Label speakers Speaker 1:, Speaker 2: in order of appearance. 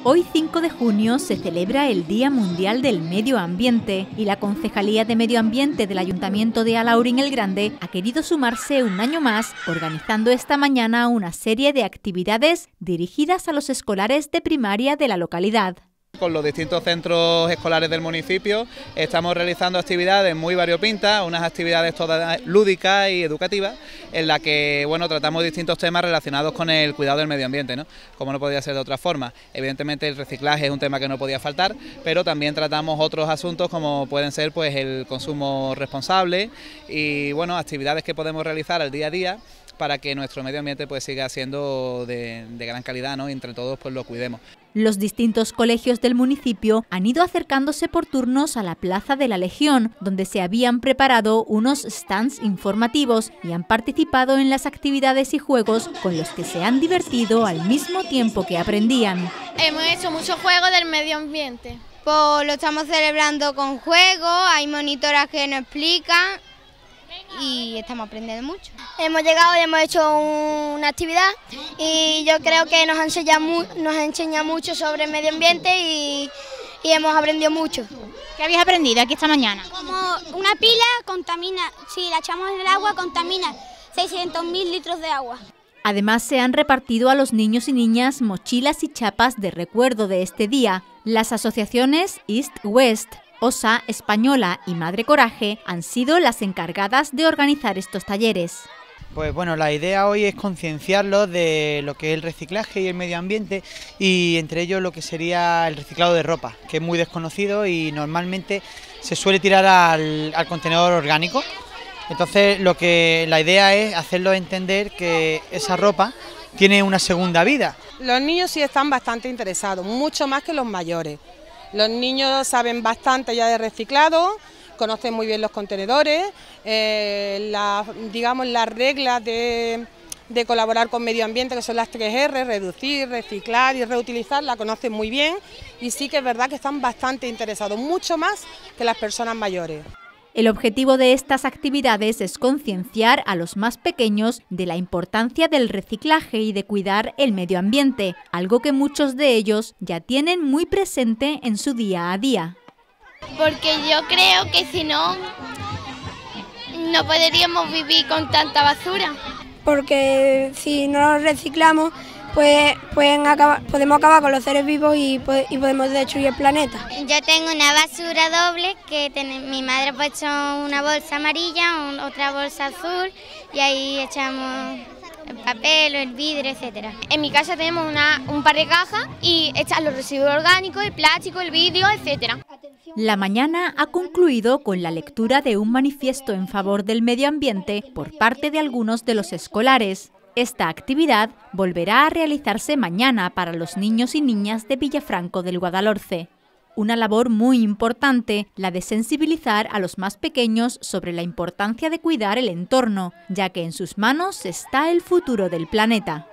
Speaker 1: Hoy 5 de junio se celebra el Día Mundial del Medio Ambiente y la Concejalía de Medio Ambiente del Ayuntamiento de Alhaurín el Grande ha querido sumarse un año más organizando esta mañana una serie de actividades dirigidas a los escolares de primaria de la localidad.
Speaker 2: Con los distintos centros escolares del municipio estamos realizando actividades muy variopintas, unas actividades todas lúdicas y educativas, en las que tratamos distintos temas relacionados con el cuidado del medio ambiente, ¿no? Como no podía ser de otra forma. Evidentemente el reciclaje es un tema que no podía faltar, pero también tratamos otros asuntos como pueden ser el consumo responsable y actividades que podemos realizar al día a día para que nuestro medio ambiente siga siendo de gran calidad, ¿no? Y entre todos lo cuidemos.
Speaker 1: Los distintos colegios del municipio han ido acercándose por turnos a la Plaza de la Legión, donde se habían preparado unos stands informativos y han participado en las actividades y juegos con los que se han divertido al mismo tiempo que aprendían.
Speaker 3: Hemos hecho muchos juegos del medio ambiente.
Speaker 4: Pues lo estamos celebrando con juegos, hay monitoras que nos explican y estamos aprendiendo mucho.
Speaker 5: Hemos llegado y hemos hecho una actividad y yo creo que nos ha enseñado mucho sobre el medio ambiente y hemos aprendido mucho.
Speaker 6: ¿Qué habéis aprendido aquí esta mañana?
Speaker 5: Como una pila contamina, si la echamos en el agua contamina 600.000 litros de agua.
Speaker 1: Además se han repartido a los niños y niñas mochilas y chapas de recuerdo de este día. Las asociaciones East West, OSA Española y Madre Coraje han sido las encargadas de organizar estos talleres.
Speaker 7: Pues la idea hoy es concienciarlos de lo que es el reciclaje y el medio ambiente y entre ellos lo que sería el reciclado de ropa, que es muy desconocido y normalmente se suele tirar al contenedor orgánico. Entonces la idea es hacerlos entender que esa ropa tiene una segunda vida.
Speaker 8: Los niños sí están bastante interesados, mucho más que los mayores. Los niños saben bastante ya de reciclado, conocen muy bien los contenedores, las reglas de colaborar con medio ambiente, que son las 3R, reducir, reciclar y reutilizar, la conocen muy bien y sí que es verdad que están bastante interesados, mucho más que las personas mayores.
Speaker 1: El objetivo de estas actividades es concienciar a los más pequeños de la importancia del reciclaje y de cuidar el medio ambiente, algo que muchos de ellos ya tienen muy presente en su día a día.
Speaker 3: Porque yo creo que si no, no podríamos vivir con tanta basura.
Speaker 5: Porque si no lo reciclamos, podemos acabar con los seres vivos y podemos destruir el planeta.
Speaker 4: Yo tengo una basura doble que mi madre ha puesto una bolsa amarilla, otra bolsa azul y ahí echamos el papel, el vidrio, etcétera.
Speaker 3: En mi casa tenemos un par de cajas y echan los residuos orgánicos, el plástico, el vidrio, etcétera.
Speaker 1: La mañana ha concluido con la lectura de un manifiesto en favor del medio ambiente por parte de algunos de los escolares. Esta actividad volverá a realizarse mañana para los niños y niñas de Villafranco del Guadalhorce. Una labor muy importante, la de sensibilizar a los más pequeños sobre la importancia de cuidar el entorno, ya que en sus manos está el futuro del planeta.